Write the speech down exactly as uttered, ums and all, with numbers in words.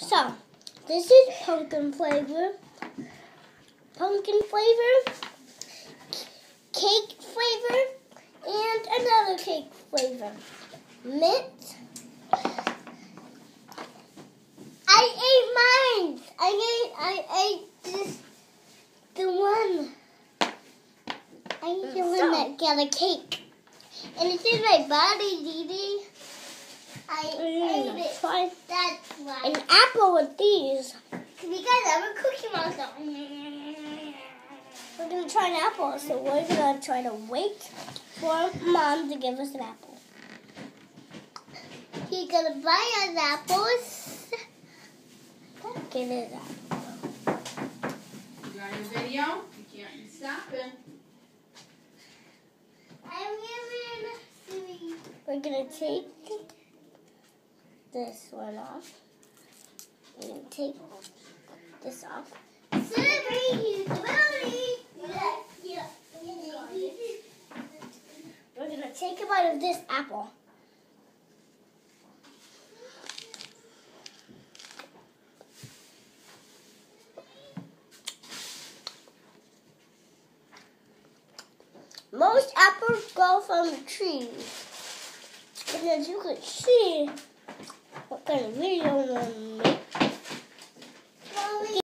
So, this is pumpkin flavor, pumpkin flavor, cake flavor, and another cake flavor. Mint. I ate mine. I ate. I ate this. The one. I ate the one that got a cake, and it's in my body, Deedee. I mm, ate it. Try. That's why. An apple with these. Because I'm a Cookie Monster. We're gonna try an apple, so we're gonna try to wait for Mom to give us an apple. He's gonna buy us apples. Get it out. You got your video? You can't stop it. I'm giving. We're gonna take this one off. We're gonna take this off. We're gonna take a bite of this apple. Most apples go from the trees. And as you can see, what kind of video I'm gonna make.